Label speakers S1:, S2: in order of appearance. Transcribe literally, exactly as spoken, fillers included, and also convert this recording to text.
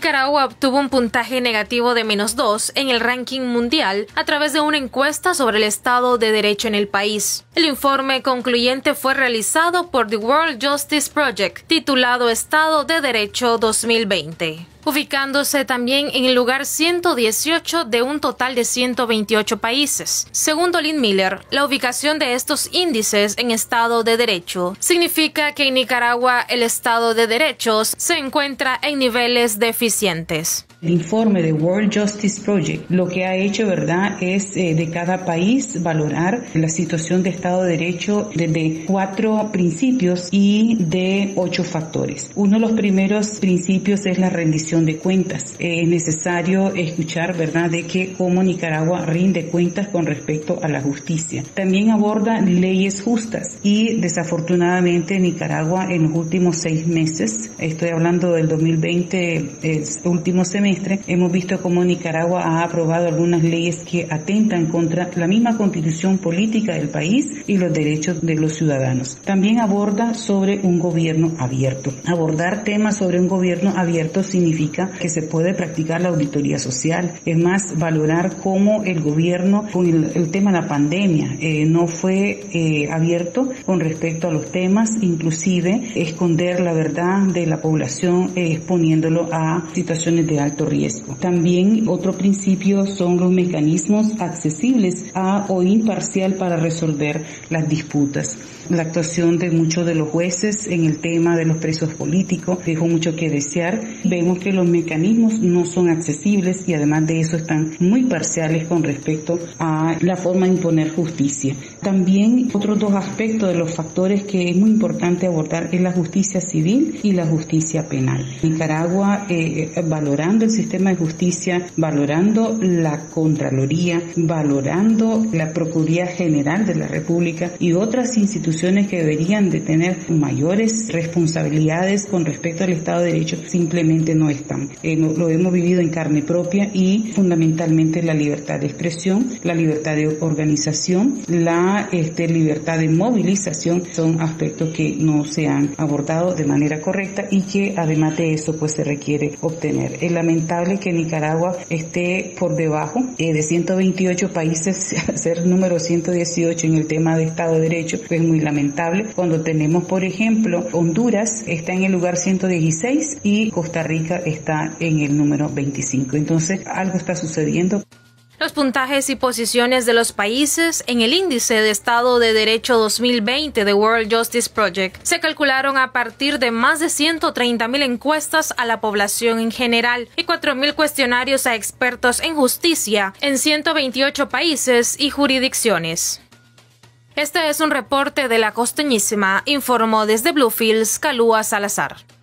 S1: Nicaragua obtuvo un puntaje negativo de menos dos en el ranking mundial a través de una encuesta sobre el Estado de Derecho en el país. El informe concluyente fue realizado por The World Justice Project, titulado Estado de Derecho dos mil veinte. Ubicándose también en el lugar ciento dieciocho de un total de ciento veintiocho países. Según Dolin Miller, la ubicación de estos índices en Estado de Derecho significa que en Nicaragua el Estado de Derechos se encuentra en niveles deficientes.
S2: El informe de World Justice Project lo que ha hecho, ¿verdad?, es eh, de cada país valorar la situación de Estado de Derecho desde cuatro principios y de ocho factores. Uno de los primeros principios es la rendición de cuentas. Eh, es necesario escuchar, ¿verdad?, de que cómo Nicaragua rinde cuentas con respecto a la justicia. También aborda leyes justas y desafortunadamente Nicaragua en los últimos seis meses, estoy hablando del dos mil veinte, el último semestre, hemos visto cómo Nicaragua ha aprobado algunas leyes que atentan contra la misma constitución política del país y los derechos de los ciudadanos. También aborda sobre un gobierno abierto. Abordar temas sobre un gobierno abierto significa que se puede practicar la auditoría social. Es más, valorar cómo el gobierno, con el, el tema de la pandemia, eh, no fue eh, abierto con respecto a los temas, inclusive esconder la verdad de la población eh, exponiéndolo a situaciones de alto riesgo. También otro principio son los mecanismos accesibles a o imparcial para resolver las disputas. La actuación de muchos de los jueces en el tema de los presos políticos dejó mucho que desear. Vemos que los mecanismos no son accesibles y además de eso están muy parciales con respecto a la forma de imponer justicia. También otros dos aspectos de los factores que es muy importante abordar es la justicia civil y la justicia penal. Nicaragua, eh, valorando el sistema de justicia, valorando la Contraloría, valorando la Procuraduría General de la República y otras instituciones que deberían de tener mayores responsabilidades con respecto al Estado de Derecho, simplemente no están. Eh, lo, lo hemos vivido en carne propia y fundamentalmente la libertad de expresión, la libertad de organización, la este, libertad de movilización son aspectos que no se han abordado de manera correcta y que además de eso pues se requiere obtener. Es lamentable que Nicaragua esté por debajo eh, de ciento veintiocho países, ser número ciento dieciocho en el tema de Estado de Derecho, pues es muy lamentable cuando tenemos, por ejemplo, Honduras está en el lugar ciento dieciséis y Costa Rica está en el número veinticinco. Entonces, algo está sucediendo.
S1: Los puntajes y posiciones de los países en el Índice de Estado de Derecho dos mil veinte de World Justice Project se calcularon a partir de más de ciento treinta mil encuestas a la población en general y cuatro mil cuestionarios a expertos en justicia en ciento veintiocho países y jurisdicciones. Este es un reporte de La Costeñísima, informó desde Bluefields Calúa Salazar.